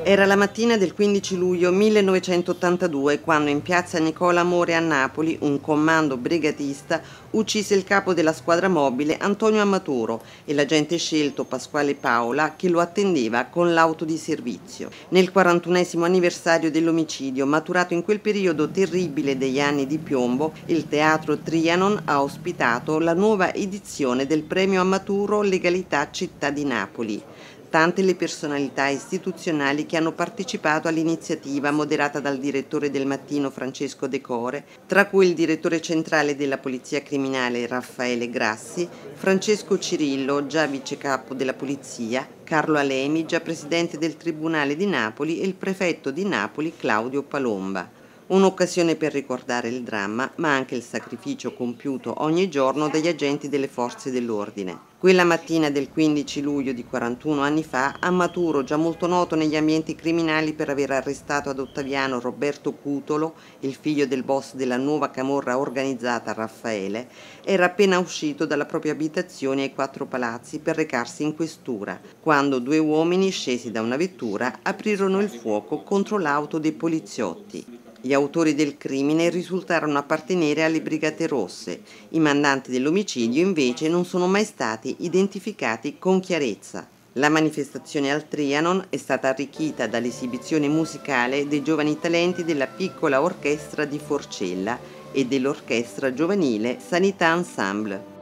Era la mattina del 15 luglio 1982 quando in piazza Nicola Amore a Napoli un comando brigatista uccise il capo della squadra mobile Antonio Amaturo e l'agente scelto Pasquale Paola che lo attendeva con l'auto di servizio. Nel 41esimo anniversario dell'omicidio, maturato in quel periodo terribile degli anni di piombo, il Teatro Trianon ha ospitato la nuova edizione del premio Amaturo Legalità Città di Napoli. Tante le personalità istituzionali che hanno partecipato all'iniziativa moderata dal direttore del Mattino Francesco De Core, tra cui il direttore centrale della Polizia Criminale Raffaele Grassi, Francesco Cirillo, già vicecapo della Polizia, Carlo Alemi, già presidente del Tribunale di Napoli, e il prefetto di Napoli Claudio Palomba. Un'occasione per ricordare il dramma, ma anche il sacrificio compiuto ogni giorno dagli agenti delle forze dell'ordine. Quella mattina del 15 luglio di 41 anni fa, a Maturo, già molto noto negli ambienti criminali per aver arrestato ad Ottaviano Roberto Cutolo, il figlio del boss della nuova camorra organizzata Raffaele, era appena uscito dalla propria abitazione ai Quattro Palazzi per recarsi in questura, quando due uomini scesi da una vettura aprirono il fuoco contro l'auto dei poliziotti. Gli autori del crimine risultarono appartenere alle Brigate Rosse. I mandanti dell'omicidio invece non sono mai stati identificati con chiarezza. La manifestazione al Trianon è stata arricchita dall'esibizione musicale dei giovani talenti della piccola orchestra di Forcella e dell'orchestra giovanile Sanità Ensemble.